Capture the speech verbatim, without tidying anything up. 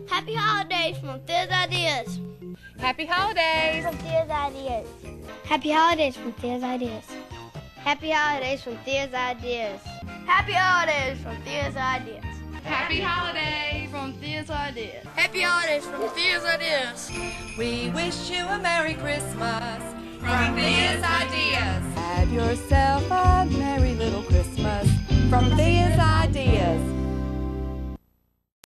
Happy holidays from Thea's Ideas. Happy holidays From Thea's Ideas. Happy holidays from Thea's Ideas. Happy holidays from Thea's Ideas. Happy holidays from Thea's Ideas. Happy holidays from Thea's Ideas. Happy holidays from Thea's Ideas. We wish you a Merry Christmas from Thea's Ideas. Have yourself a merry little Christmas from Thea.